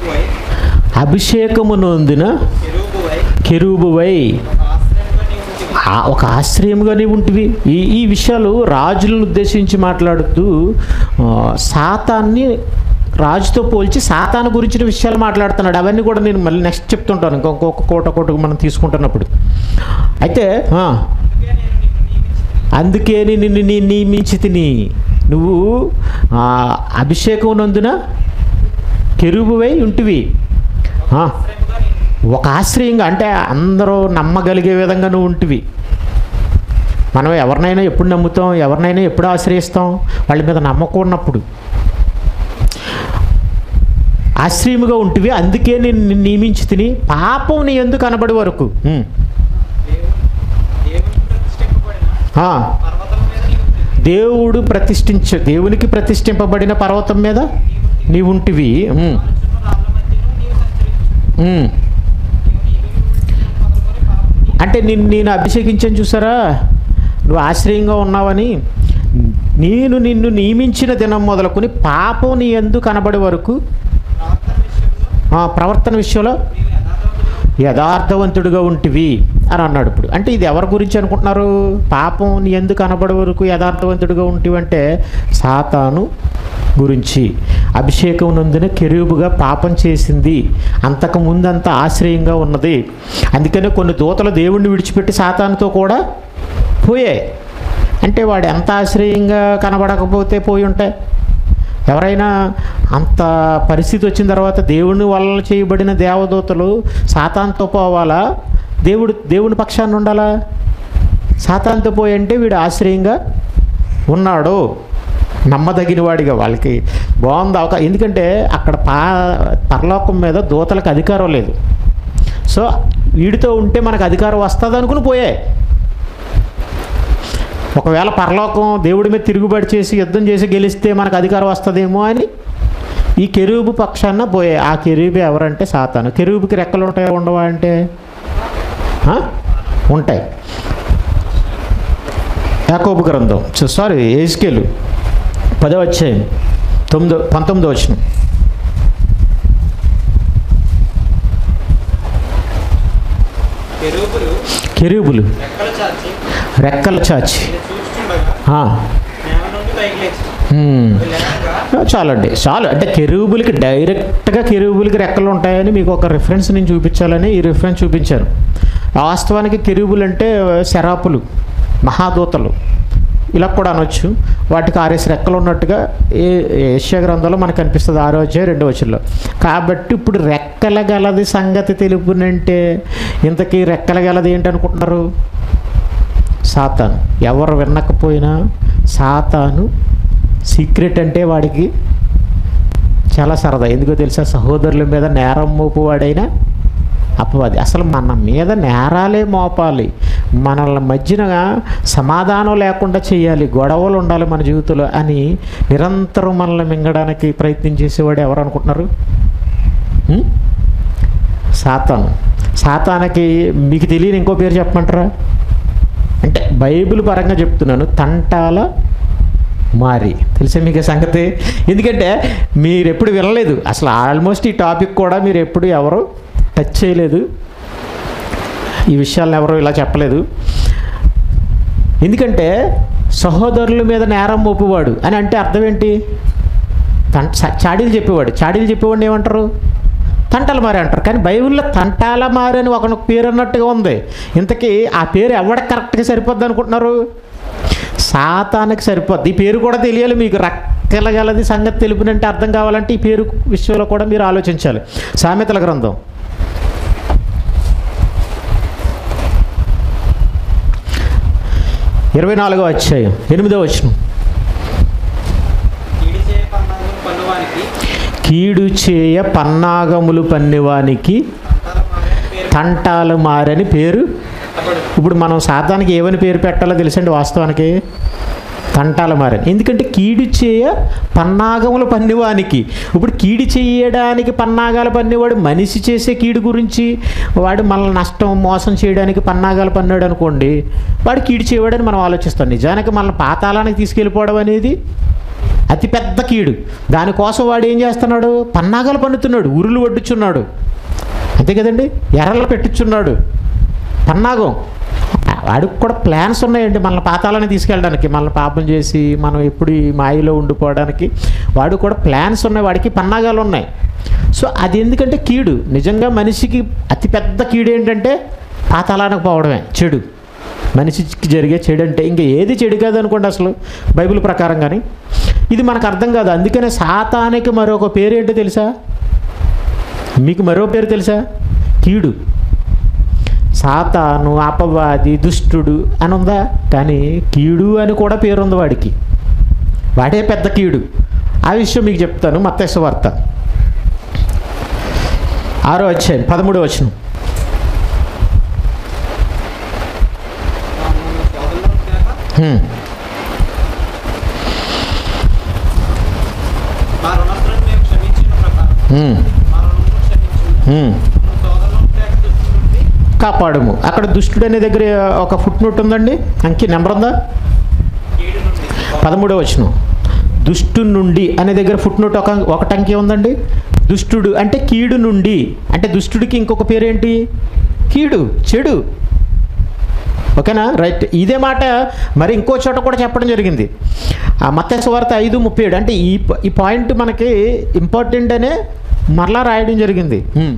Speaker 1: అభిషేకము నొందిన కెరూబువై ఒక ఆశ్రయముగా నీవు ఉంటివి. ఈ ఈ విషయాలు రాజులను ఉద్దేశించి మాట్లాడుతూ సాతాన్ని రాజుతో పోల్చి సాతాను గురించిన విషయాలు మాట్లాడుతున్నాడు. అవన్నీ కూడా నేను మళ్ళీ నెక్స్ట్ చెప్తుంటాను ఇంకొక కోట కోటకు మనం తీసుకుంటున్నప్పుడు. అయితే అందుకే నిన్ను నీ నియమించి తిని నువ్వు అభిషేకం నందున కెరూబువై ఉంటివి. ఒక ఆశ్రయంగా అంటే అందరూ నమ్మగలిగే విధంగా నువ్వు ఉంటివి. మనం ఎవరినైనా ఎప్పుడు నమ్ముతాం, ఎవరినైనా ఎప్పుడు ఆశ్రయిస్తాం? వాళ్ళ మీద నమ్మకం ఉన్నప్పుడు. ఆశ్రయముగా ఉంటివి, అందుకే నేను నియమించి తిని పాపం నీ ఎందుకు కనబడి వరకు దేవుడు ప్రతిష్ఠించ దేవునికి ప్రతిష్ఠింపబడిన పర్వతం మీద నీవుంటివి. అంటే నిన్ను నేను అభిషేకించాను చూసారా, నువ్వు ఆశ్రయంగా ఉన్నావని. నేను నిన్ను నియమించిన దినం మొదలుకొని పాపం నీ యందు కనబడే వరకు ప్రవర్తన విషయంలో యథార్థవంతుడిగా ఉంటివి అని అన్నాడు. ఇప్పుడు అంటే ఇది ఎవరి గురించి అనుకుంటున్నారు? పాపం నీ యందు కనబడే వరకు యథార్థవంతుడిగా ఉంటివి అంటే సాతాను గురించి. అభిషేకం నందున కెరూబుగా పాపం చేసింది, అంతకుముందంత ఆశ్రయంగా ఉన్నది. అందుకనే కొన్ని దూతలు దేవుణ్ణి విడిచిపెట్టి సాతానుతో కూడా పోయాయి. అంటే వాడు ఎంత ఆశ్రయంగా కనబడకపోతే పోయి ఉంటాయి. ఎవరైనా అంత పరిస్థితి వచ్చిన తర్వాత దేవుని వల్ల చేయబడిన దేవదూతలు సాతానుతో పోవాలా? దేవుడు దేవుని పక్షాన్ని ఉండాలా? సాతానుతో పోయి అంటే వీడు ఆశ్రయంగా ఉన్నాడు, నమ్మదగిన వాడిగా. వాళ్ళకి బాగుంది అవకాశం. ఎందుకంటే అక్కడ పా పరలోకం మీద దూతలకు అధికారం లేదు. సో వీడితో ఉంటే మనకు అధికారం వస్తుంది అనుకుని పోయాయి. ఒకవేళ పరలోకం దేవుడి మీద తిరుగుబాటు చేసి యుద్ధం చేసి గెలిస్తే మనకు అధికారం వస్తుందేమో అని ఈ కెరూబు పక్షాన పోయాయి. ఆ కెరూబు ఎవరంటే సాతాను. కెరూబుకి రెక్కలు ఉంటాయా ఉండవా అంటే ఉంటాయి. యాకోబు గ్రంథం సారీ ఎహెజ్కేలు పదో అధ్యాయం తొమ్మిదో పంతొమ్మిదో వచనం. కెరూబులు రెక్కలు చాచి చాలండి, చాలు. అంటే కెరూబులకి డైరెక్ట్గా కెరూబులకి రెక్కలు ఉంటాయని మీకు ఒక రిఫరెన్స్ నేను చూపించాలని ఈ రిఫరెన్స్ చూపించాను. వాస్తవానికి కెరూబులు అంటే శరాపులు, మహాదూతలు ఇలా కూడా అనొచ్చు. వాటికి ఆరేసి రెక్కలు ఉన్నట్టుగా ఏ యెషయా గ్రంథంలో మనకు కనిపిస్తుంది ఆరో అధ్యాయం రెండో వచనంలో. కాబట్టి ఇప్పుడు రెక్కల గలది సంగతి తెలుపునంటే ఇంతకీ రెక్కల గలది ఏంటనుకుంటున్నారు? సాతాను. ఎవరు వినకపోయినా సాతాను సీక్రెట్ అంటే వాడికి చాలా సరదా. ఎందుకో తెలుసా? సహోదరుల మీద నేరం మోపువాడైనా అపవాది. అసలు మన మీద నేరాలే మోపాలి, మనల మధ్యన సమాధానం లేకుండా చేయాలి, గొడవలు ఉండాలి మన జీవితంలో అని నిరంతరం మనల్ని మింగడానికి ప్రయత్నం చేసేవాడు ఎవరు అనుకుంటున్నారు? సాతాను. సాతానికి మీకు తెలియని ఇంకో పేరు చెప్పమంటారా? అంటే బైబిల్ పరంగా చెప్తున్నాను, తంటాల మారి. తెలిసే మీకు సంగతి? ఎందుకంటే మీరు ఎప్పుడు వినలేదు అసలు. ఆల్మోస్ట్ ఈ టాపిక్ కూడా మీరు ఎప్పుడు ఎవరు టచ్ చేయలేదు, ఈ విషయాలను ఎవరు ఇలా చెప్పలేదు. ఎందుకంటే సహోదరుల మీద నేరం మోపువాడు అని అంటే అర్థం ఏంటి? చాడీలు చెప్పేవాడు. చాడీలు చెప్పేవాడిని ఏమంటారు? తంటాల మారి అంటారు. కానీ బైబిల్లో తంటాల మారి అని ఒక పేరు అన్నట్టుగా ఉంది. ఇంతకీ ఆ పేరు ఎవరికి కరెక్ట్గా సరిపోద్ది అనుకుంటున్నారు? సాతానికి సరిపోద్ది. ఈ పేరు కూడా తెలియాలి మీకు. రెక్కల గలది సంగతి తెలుపునంటే అర్థం కావాలంటే ఈ పేరు విషయంలో కూడా మీరు ఆలోచించాలి. సామెతల గ్రంథం ఇరవై నాలుగో అధ్యాయం ఎనిమిదో వచనం. కీడు చేయ పన్నాగములు పన్నివానికి తంటాలు మారని పేరు. ఇప్పుడు మనం సాతానికి ఏమని పేరు పెట్టాలో తెలుసండి? వాస్తవానికి తంటాల మారని. ఎందుకంటే కీడు చేయ పన్నాగములు పన్నివానికి. ఇప్పుడు కీడు చేయడానికి పన్నాగాలు పన్నేవాడు మనిషి చేసే కీడు గురించి, వాడు మనల్ని నష్టం మోసం చేయడానికి పన్నాగాలు పన్నాడు అనుకోండి, వాడు కీడు చేయవాడని మనం ఆలోచిస్తాం. నిజానికి మనల్ని పాతాళానికి తీసుకెళ్ళిపోవడం అనేది అతిపెద్ద కీడు. దానికోసం వాడు ఏం చేస్తున్నాడు? పన్నాగాలు పన్నుతున్నాడు, ఉరులు వడ్డుచున్నాడు, అంతే కదండి, ఎర్రలు పెట్టించున్నాడు. పన్నాగం వాడికి కూడా ప్లాన్స్ ఉన్నాయండి మనల్ని పాతాలని తీసుకెళ్ళడానికి, మనల్ని పాపం చేసి మనం ఎప్పుడు ఈ మాయలో ఉండిపోవడానికి వాడు కూడా ప్లాన్స్ ఉన్నాయి, వాడికి పన్నాగాలు ఉన్నాయి. సో అది ఎందుకంటే కీడు. నిజంగా మనిషికి అతిపెద్ద కీడు ఏంటంటే పాతాళానికి పోవడమే చెడు. మనిషికి జరిగే చెడు అంటే ఇంకా ఏది చెడు కాదు అనుకోండి అసలు బైబిల్ ప్రకారం. కానీ ఇది మనకు అర్థం కాదు. అందుకనే సాతానికి మరొక పేరు ఏంటో తెలుసా? మీకు మరో పేరు తెలుసా? కీడు. సాతాను, అపవాది, దుష్టుడు అని ఉందా? కానీ కీడు అని కూడా పేరు ఉంది వాడికి. వాడే పెద్ద కీడు. ఆ విషయం మీకు చెప్తాను. మత్తయి సువార్త ఆరో అధ్యాయం పదమూడో వచనం. కాపాడుము. అక్కడ దుష్టుడు అనే దగ్గర ఒక ఫుట్ నోట్ ఉందండి, అంకి నెంబర్ ఉందా? పదమూడవ వచనం. దుష్టు నుండి అనే దగ్గర ఫుట్ నోట్ ఒక ఒకటి అంకి ఉందండి. దుష్టుడు అంటే కీడు నుండి, అంటే దుష్టుడికి ఇంకొక పేరేంటి? కీడు, చెడు. ఓకేనా? రైట్. ఇదే మాట మరి ఇంకో చోట కూడా చెప్పడం జరిగింది. ఆ మత్తయి సువార్త ఐదు ముప్పై ఏడు. అంటే ఈ ఈ పాయింట్ మనకి ఇంపార్టెంట్ అనే మరలా రాయడం జరిగింది.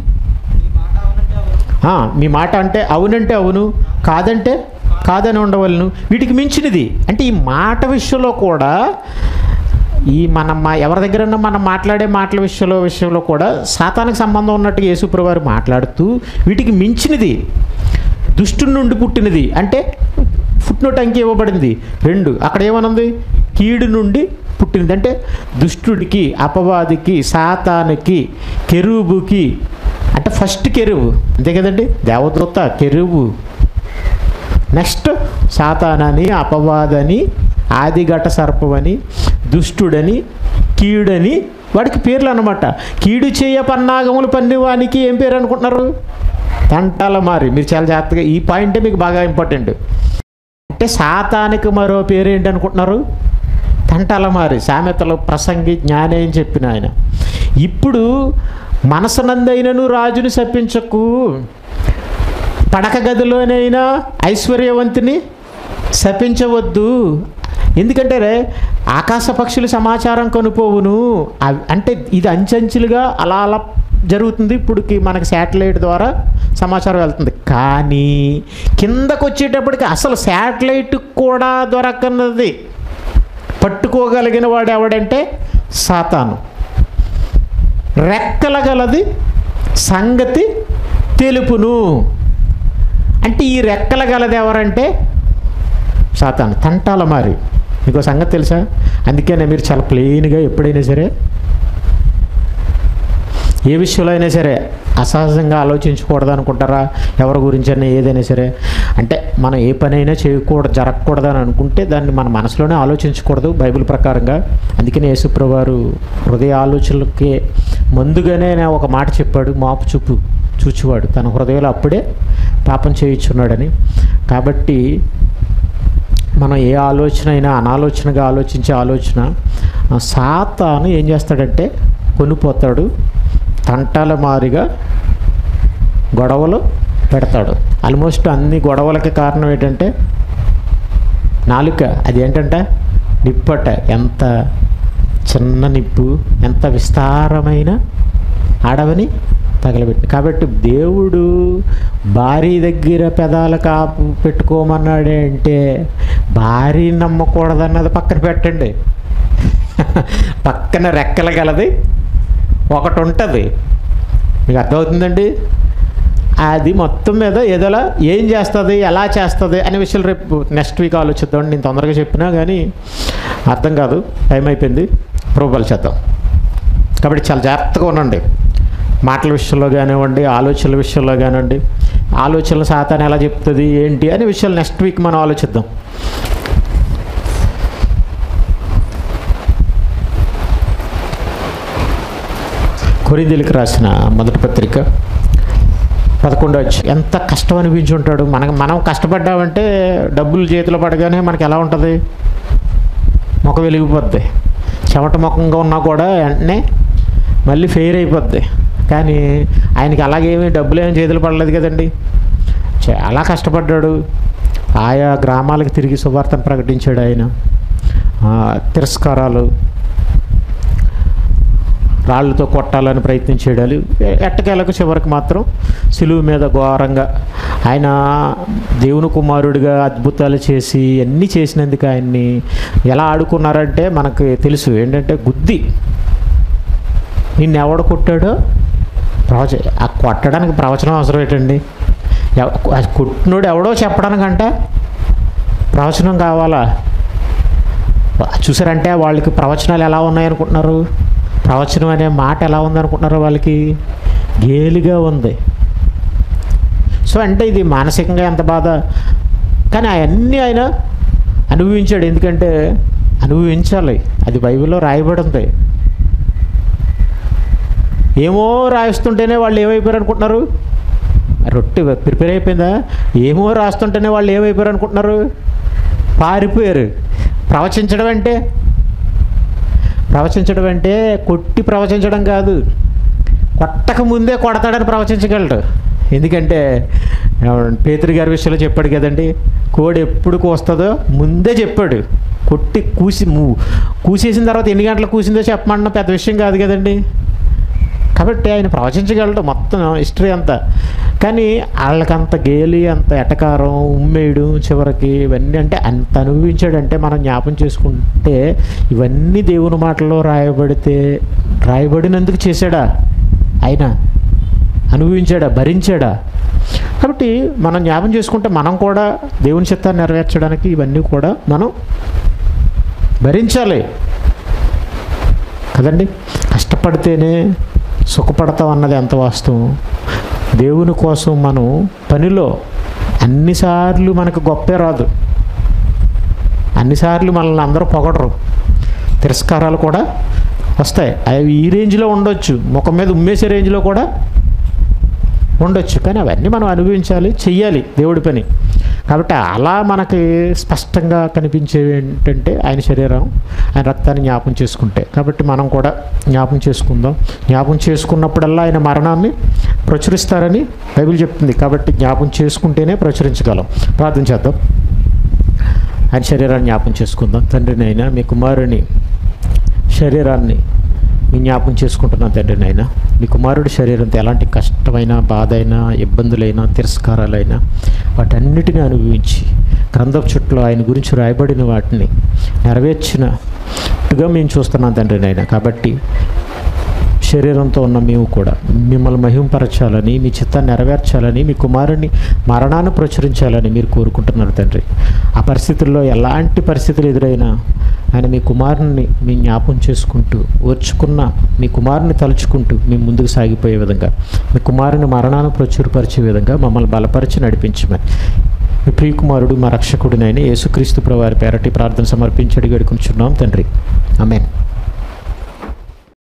Speaker 1: మీ మాట అంటే అవునంటే అవును, కాదంటే కాదని ఉండవలను, వీటికి మించినది. అంటే ఈ మాట విషయంలో కూడా ఈ మనం ఎవరి దగ్గరన్నా మనం మాట్లాడే మాటల విషయంలో విషయంలో కూడా సాతానికి సంబంధం ఉన్నట్టుగా యేసుప్రభువు వారు మాట్లాడుతూ వీటికి మించినది, దుష్టుడి నుండి పుట్టినది అంటే ఫుట్ నోట్ అంకి ఇవ్వబడింది రెండు. అక్కడ ఏమనుంది? కీడు నుండి పుట్టినది. అంటే దుష్టుడికి, అపవాదికి, సాతానికి, కెరూబుకి, అంటే ఫస్ట్ కెరువు అంతే కదండి, దేవదూత, కెరువు, నెక్స్ట్ సాతానని, అపవాదని, ఆదిఘట సర్పమని, దుష్టుడని, కీడని, వాడికి పేర్లు అన్నమాట. కీడు చేయ పన్నాగములు పన్నివానికి ఏం పేరు అనుకుంటున్నారు? తంటాల మారి. మీరు చాలా జాగ్రత్తగా, ఈ పాయింటే మీకు బాగా ఇంపార్టెంట్. అంటే సాతానికి మరో పేరు ఏంటి అనుకుంటున్నారు? తంటాల మారి. సామెతలు, ప్రసంగి, జ్ఞాని అని చెప్పిన ఆయన. ఇప్పుడు మనసునందైనను రాజుని శపించకు, పడక గదిలోనైనా ఐశ్వర్యవంతుని శపించవద్దు. ఎందుకంటే ఆకాశ పక్షులు సమాచారం కొనుపోవును. అంటే ఇది అంచెంచులుగా అలా అలా జరుగుతుంది. ఇప్పుడుకి మనకి శాటిలైట్ ద్వారా సమాచారం వెళ్తుంది. కానీ కిందకు వచ్చేటప్పటికి అసలు శాటిలైట్ కూడా దొరకన్నది పట్టుకోగలిగిన వాడు ఎవడంటే సాతాను. రెక్కల గలది సంగతి తెలుపును. అంటే ఈ రెక్కల గలది ఎవరంటే సాతాను, తంటాల మారి. మీకు సంగతి తెలుసా? అందుకనే మీరు చాలా ప్లెయిన్గా ఎప్పుడైనా సరే ఏ విషయంలో అయినా సరే అసహజంగా ఆలోచించకూడదు అనుకుంటారా? ఎవరి గురించి అయినా ఏదైనా సరే, అంటే మనం ఏ పని అయినా చేయకూడదు, జరగకూడదు అని అనుకుంటే దాన్ని మన మనసులోనే ఆలోచించకూడదు బైబిల్ ప్రకారంగా. అందుకని యేసుప్రభువు వారు హృదయ ఆలోచనలకి ముందుగానే ఒక మాట చెప్పాడు, మాపు చూపు చూచువాడు తన హృదయంలో అప్పుడే పాపం చేయించున్నాడని. కాబట్టి మనం ఏ ఆలోచన అయినా అనాలోచనగా ఆలోచించే ఆలోచన సాతాను ఏం చేస్తాడంటే కొనిపోతాడు, తంటాల మారిగా గొడవలు పెడతాడు. ఆల్మోస్ట్ అన్ని గొడవలకి కారణం ఏంటంటే నాలుక. అది ఏంటంటే నిప్పట. ఎంత చిన్న నిప్పు ఎంత విస్తారమైన అడవిని తగలబెట్టి. కాబట్టి దేవుడు భార్య దగ్గర పెదాల కాపు పెట్టుకోమన్నాడే అంటే భార్య నమ్మకూడదన్నది పక్కన పెట్టండి. పక్కన రెక్కల గలది ఒకటి ఉంటుంది. మీకు అర్థమవుతుందండి? అది మొత్తం మీద ఏదోలా ఏం చేస్తుంది, ఎలా చేస్తుంది అనే విషయాలు రేపు నెక్స్ట్ వీక్ ఆలోచిద్దాం. నేను తొందరగా చెప్పినా కానీ అర్థం కాదు, టైం అయిపోయింది. ప్రోబాలు చేద్దాం. కాబట్టి చాలా జాగ్రత్తగా ఉండండి మాటల విషయంలో కానివ్వండి, ఆలోచనల విషయంలో కానివ్వండి. ఆలోచనలు సాతాను ఎలా చెప్తుంది ఏంటి అనే విషయాలు నెక్స్ట్ వీక్ మనం ఆలోచిద్దాం. కొరింథీయులకు రాసిన మొదటి పత్రిక పదకొండో అధ్యాయం. ఎంత కష్టం అనిపించి ఉంటాడు. మనకు మనం కష్టపడ్డామంటే డబ్బులు చేతిలో పడగానే మనకి ఎలా ఉంటుంది? మొక్క వెలిగిపోద్ది. చెమట ముఖంగా ఉన్నా కూడా వెంటనే మళ్ళీ ఫెయిర్ అయిపోద్ది. కానీ ఆయనకి అలాగేమీ డబ్బులు ఏమి చేతులు పడలేదు కదండి. చాలా కష్టపడ్డాడు. ఆయా గ్రామాలకు తిరిగి సువార్తను ప్రకటించాడు ఆయన. తిరస్కారాలు, రాళ్ళతో కొట్టాలని ప్రయత్నించాడు. ఎట్టకేలకు చివరికి మాత్రం సిలువ మీద ఘోరంగా ఆయన దేవుని కుమారుడిగా అద్భుతాలు చేసి అన్నీ చేసినందుకు ఆయన్ని ఎలా ఆడుకున్నారంటే మనకు తెలుసు. ఏంటంటే గుద్ది నిన్ను ఎవడు కొట్టాడో ప్రవచ ఆ కొట్టడానికి ప్రవచనం అవసరం ఏంటండి? కొట్టినోడు ఎవడో చెప్పడానికంట ప్రవచనం కావాలా? చూసారంటే వాళ్ళకి ప్రవచనాలు ఎలా ఉన్నాయనుకుంటున్నారు? ప్రవచనం అనే మాట ఎలా ఉందనుకుంటున్నారు? వాళ్ళకి గేలిగా ఉంది. సో అంటే ఇది మానసికంగా ఎంత బాధ. కానీ అవన్నీ ఆయన అనుభవించాడు. ఎందుకంటే అనుభవించాలి, అది బైబిల్లో రాయబడి ఉంది. ఏమో రాస్తుంటేనే వాళ్ళు ఏమైపోయారు అనుకుంటున్నారు? రొట్టె ప్రిపేర్ అయిపోయిందా? ఏమో రాస్తుంటేనే వాళ్ళు ఏమైపోయారు అనుకుంటున్నారు? పారిపోయారు. ప్రవచించడం అంటే ప్రవచించడం అంటే కొట్టి ప్రవచించడం కాదు, కొట్టక ముందే కొడతాడని ప్రవచించగలడు. ఎందుకంటే పేతురు గారి విషయంలో చెప్పాడు కదండి, కోడి ఎప్పుడు కూస్తుందో ముందే చెప్పాడు. కొట్టి కూసి కూసేసిన తర్వాత ఎన్ని గంటలకు కూసిందో చెప్పమన్న పెద్ద విషయం కాదు కదండి. కాబట్టి ఆయన ప్రవచించగలడు మొత్తం హిస్టరీ అంతా. కానీ వాళ్ళకంత గేలి, అంత ఎటకారం, ఉమ్మేయడం చివరికి ఇవన్నీ అంటే అంత అనుభవించాడంటే మనం జ్ఞాపం చేసుకుంటే ఇవన్నీ దేవుని మాటల్లో రాయబడితే రాయబడినందుకు చేశాడా? ఆయన అనుభవించాడా? భరించాడా? కాబట్టి మనం జ్ఞాపం చేసుకుంటే మనం కూడా దేవుని చిత్తాన్ని నెరవేర్చడానికి ఇవన్నీ కూడా మనం భరించాలి కదండి. కష్టపడితేనే సుఖపడతాం అన్నది ఎంత వాస్తవం. దేవుని కోసం మనం పనిలో అన్నిసార్లు మనకు గొప్పే రాదు, అన్నిసార్లు మనల్ని అందరూ పొగడరు, తిరస్కారాలు కూడా వస్తాయి. అవి ఈ రేంజ్లో ఉండొచ్చు, ముఖం మీద ఉమ్మేసే రేంజ్లో కూడా ఉండొచ్చు. కానీ అవన్నీ మనం అనుభవించాలి, చెయ్యాలి దేవుడి పని. కాబట్టి అలా మనకి స్పష్టంగా కనిపించేవి ఏంటంటే ఆయన శరీరం, ఆయన రక్తాన్ని జ్ఞాపం చేసుకుంటే. కాబట్టి మనం కూడా జ్ఞాపం చేసుకుందాం. జ్ఞాపం చేసుకున్నప్పుడల్లా ఆయన మరణాన్ని ప్రచురిస్తారని బైబిల్ చెప్తుంది. కాబట్టి జ్ఞాపం చేసుకుంటేనే ప్రచురించగలం. ప్రార్థన చేద్దాం. ఆయన శరీరాన్ని జ్ఞాపం చేసుకుందాం. తండ్రినైనా మీ కుమారుని శరీరాన్ని మీ జ్ఞాపం చేసుకుంటున్నాను తండ్రినైనా. మీ కుమారుడి శరీరంతో ఎలాంటి కష్టమైన, బాధ అయినా, ఇబ్బందులైనా, తిరస్కారాలైనా వాటన్నిటిని అనుభవించి గ్రంథపు చుట్టూ ఆయన గురించి రాయబడిన వాటిని నెరవేర్చినట్టుగా మేము చూస్తున్నాం తండ్రినైనా. కాబట్టి శరీరంతో ఉన్న మేము కూడా మిమ్మల్ని మహింపరచాలని, మీ చిత్తాన్ని నెరవేర్చాలని, మీ కుమారుని మరణాన్ని ప్రచురించాలని మీరు కోరుకుంటున్నారు తండ్రి. ఆ పరిస్థితుల్లో ఎలాంటి పరిస్థితులు ఎదురైనా ఆయన మీ కుమారుని మీ జ్ఞాపం చేసుకుంటూ, ఓర్చుకున్న మీ కుమారుని తలుచుకుంటూ మేము ముందుకు సాగిపోయే విధంగా, మీ కుమారుని మరణాన్ని ప్రచురపరిచే విధంగా మమ్మల్ని బలపరిచి నడిపించమని మీ ప్రియకుమారుడు మా రక్షకుడినైన యేసుక్రీస్తు ప్రభువారి పేరటి ప్రార్థన సమర్పించి అడిగి వేడుకుంటున్నాం తండ్రి. ఆమేన్.